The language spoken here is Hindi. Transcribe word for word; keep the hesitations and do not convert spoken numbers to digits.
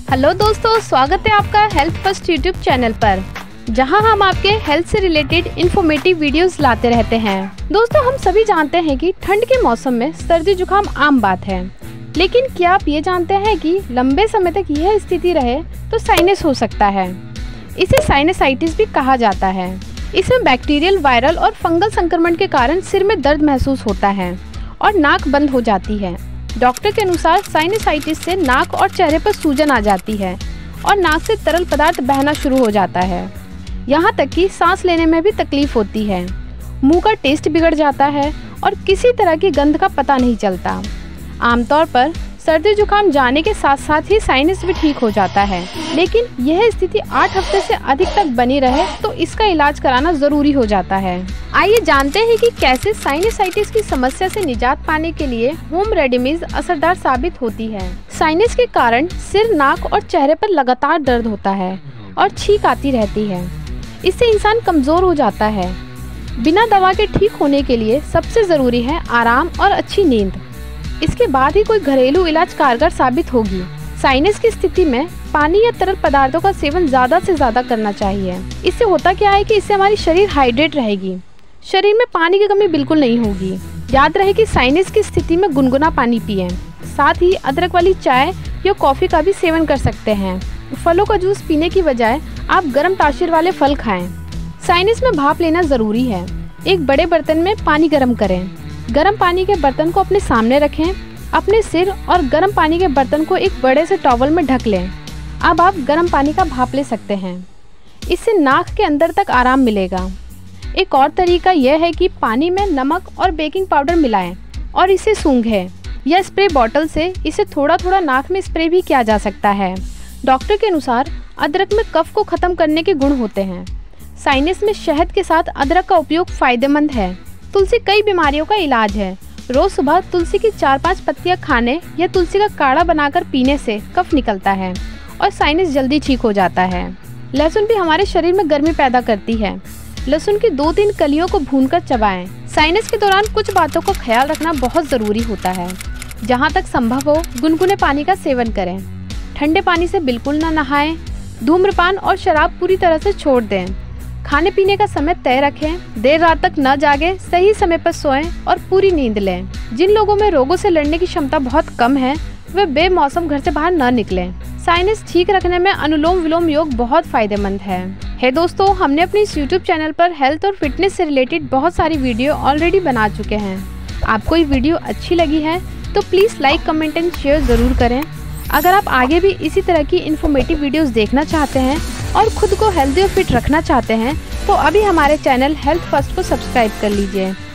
हेलो दोस्तों, स्वागत है आपका हेल्थ फर्स्ट यूट्यूब चैनल पर, जहां हम आपके हेल्थ से रिलेटेड इन्फॉर्मेटिव वीडियोस लाते रहते हैं। दोस्तों, हम सभी जानते हैं कि ठंड के मौसम में सर्दी जुकाम आम बात है, लेकिन क्या आप ये जानते हैं कि लंबे समय तक यह स्थिति रहे तो साइनस हो सकता है। इसे साइनसाइटिस भी कहा जाता है। इसमें बैक्टीरियल, वायरल और फंगल संक्रमण के कारण सिर में दर्द महसूस होता है और नाक बंद हो जाती है। डॉक्टर के अनुसार साइनसाइटिस से नाक और चेहरे पर सूजन आ जाती है और नाक से तरल पदार्थ बहना शुरू हो जाता है। यहाँ तक कि सांस लेने में भी तकलीफ होती है। मुंह का टेस्ट बिगड़ जाता है और किसी तरह की गंध का पता नहीं चलता। आमतौर पर सर्दी जुकाम जाने के साथ साथ ही साइनस भी ठीक हो जाता है, लेकिन यह स्थिति आठ हफ्ते से अधिक तक बनी रहे तो इसका इलाज कराना जरूरी हो जाता है। आइए जानते हैं कि कैसे साइनसाइटिस की समस्या से निजात पाने के लिए होम रेमेडीज असरदार साबित होती है। साइनस के कारण सिर, नाक और चेहरे पर लगातार दर्द होता है और छींक आती रहती है। इससे इंसान कमजोर हो जाता है। बिना दवा के ठीक होने के लिए सबसे जरूरी है आराम और अच्छी नींद। इसके बाद ही कोई घरेलू इलाज कारगर साबित होगी। साइनस की स्थिति में पानी या तरल पदार्थों का सेवन ज्यादा से ज्यादा करना चाहिए। इससे होता क्या है कि इससे हमारी शरीर हाइड्रेट रहेगी, शरीर में पानी की कमी बिल्कुल नहीं होगी। याद रहे कि साइनस की स्थिति में गुनगुना पानी पिएं। साथ ही अदरक वाली चाय या कॉफी का भी सेवन कर सकते हैं। फलों का जूस पीने की बजाय आप गर्म तासीर वाले फल खाएं। साइनस में भाप लेना जरूरी है। एक बड़े बर्तन में पानी गर्म करें। गर्म पानी के बर्तन को अपने सामने रखें। अपने सिर और गर्म पानी के बर्तन को एक बड़े से टॉवल में ढक लें। अब आप गर्म पानी का भाप ले सकते हैं। इससे नाक के अंदर तक आराम मिलेगा। एक और तरीका यह है कि पानी में नमक और बेकिंग पाउडर मिलाएं और इसे सूंघें या स्प्रे बॉटल से इसे थोड़ा थोड़ा नाक में स्प्रे भी किया जा सकता है। डॉक्टर के अनुसार अदरक में कफ को खत्म करने के गुण होते हैं। साइनस में शहद के साथ अदरक का उपयोग फायदेमंद है। तुलसी कई बीमारियों का इलाज है। रोज सुबह तुलसी की चार पांच पत्तियां खाने या तुलसी का काढ़ा बनाकर पीने से कफ निकलता है और साइनस जल्दी ठीक हो जाता है। लहसुन भी हमारे शरीर में गर्मी पैदा करती है। लहसुन की दो तीन कलियों को भूनकर चबाएं। साइनस के दौरान कुछ बातों का ख्याल रखना बहुत जरूरी होता है। जहाँ तक संभव हो गुनगुने पानी का सेवन करें। ठंडे पानी से बिल्कुल न नहाएं। धूम्रपान और शराब पूरी तरह से छोड़ दें। खाने पीने का समय तय रखें। देर रात तक न जागें। सही समय पर सोएं और पूरी नींद लें। जिन लोगों में रोगों से लड़ने की क्षमता बहुत कम है वे बेमौसम घर से बाहर न निकलें। साइनस ठीक रखने में अनुलोम विलोम योग बहुत फायदेमंद है। है दोस्तों, हमने अपने इस यूट्यूब चैनल पर हेल्थ और फिटनेस से रिलेटेड बहुत सारी वीडियो ऑलरेडी बना चुके हैं। आपको ये वीडियो अच्छी लगी है तो please like, comment and share ज़रूर करें। अगर आप आगे भी इसी तरह की इन्फॉर्मेटिव वीडियोस देखना चाहते हैं और खुद को हेल्दी और फिट रखना चाहते हैं तो अभी हमारे चैनल हेल्थ फर्स्ट को सब्सक्राइब कर लीजिए।